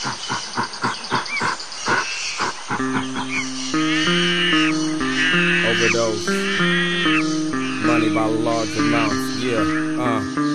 Overdose. Money by large amounts. Yeah.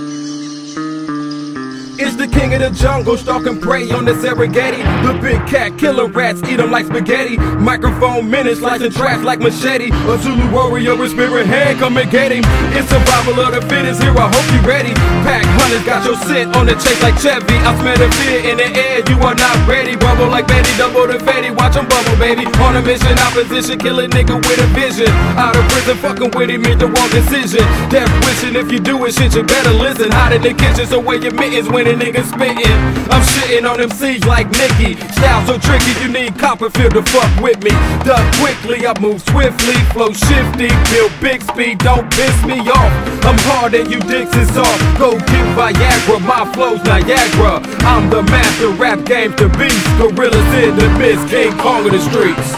It's the king of the jungle, stalking prey on the Serengeti. The big cat killing rats, eat them like spaghetti. Microphone minutes, slicing trash like machete. A Zulu warrior with spirit hand, come and get him. It's survival of the fittest, here I hope you ready. Pack hunters got your scent on the chase like Chevy. I smell the fear in the air, you are not ready. Bubble like Betty, double the fatty, watch them bubble baby. On a mission, opposition, kill a nigga with a vision. Out of prison, fucking with him, made the wrong decision. Death wishing if you do it, shit, you better listen. Hot in the kitchen, so wear your mittens when a nigga spittin'. I'm shitting on them seeds like Nicky. Style so tricky, you need Copperfield to fuck with me. Duck quickly, I move swiftly, flow shifty, build big speed, don't piss me off. I'm hard and you dicks is off. Go get Viagra, my flow's Niagara. I'm the master, rap game's the beast. Gorillas in the mist, King Kong of the streets.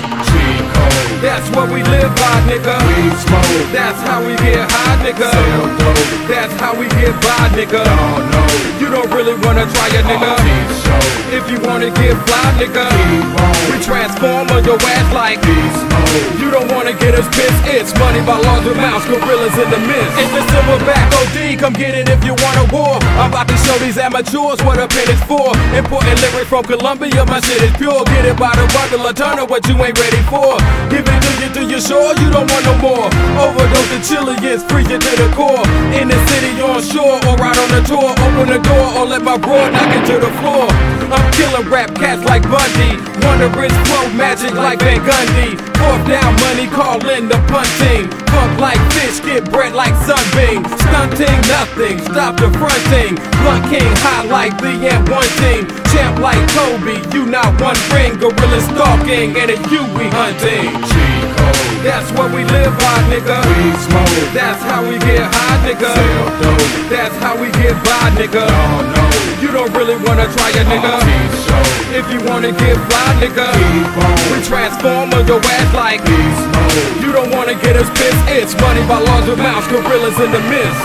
That's what we live by, nigga. We smoke. That's how we get high, nigga. Sell dope. That's how we get by, nigga. No. You don't really wanna try a nigga. If you wanna get fly, nigga, we transform on your ass like you don't wanna get us pissed. It's money by large amounts, gorillas in the mist. It's the silverback OD, come get it if you want a war. I'm about to show these amateurs what a pen is for. Important lyric from Colombia, my shit is pure. Get it by the bundle, a ton of what you ain't ready for. Give it to you sure you don't want no more. Overdose the Chileans, freeze it to the core. In the city, on shore, or out on the tour. Open the door or let my roar knock it to the floor. I'm killing rap cats like Bundy. Wondrous flow magic like Van Gundy. Fourth down money, call in the punting. Fuck like fish, get bread like sunbeam. Stunting nothing, stop the fronting. Blunt king high like the M1 team. Champ like Kobe, you not one ring. Gorilla stalking and a you we hunting. That's what we live by, nigga. We smoke. That's how we get high, nigga. Sell dope. That's how we get by, nigga. No. You don't really wanna try a nigga. If you wanna get fly, nigga, we transform on your ass like you don't wanna get us pissed. It's money by large amounts, gorillas in the mist.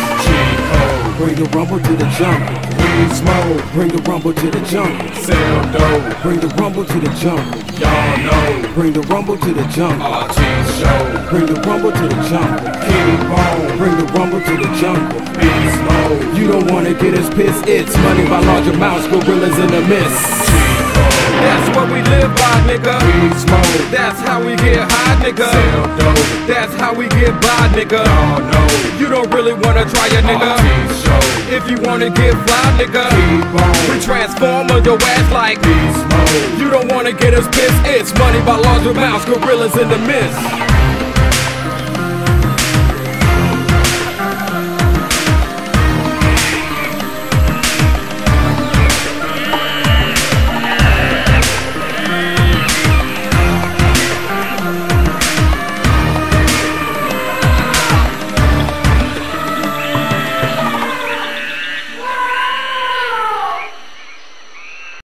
Bring the rumble to the jungle. We smoke. Bring the rumble to the jungle. Sell dope. Bring the rumble to the jungle. Y'all know. Bring the rumble to the jungle. RT show. Bring the rumble to the jungle. Keep on. Bring the rumble to the jungle. Beast mode. You don't wanna get us pissed. It's money by large amounts, gorillas in the mist. That's what we live by, nigga. We smoke. That's how we get high, nigga. Sell dope. That's how we get by, nigga. No. You don't really wanna try a nigga. If you wanna get fly, nigga, we transform on your ass like you don't wanna get us pissed. It's money by large amounts, gorillas in the mist.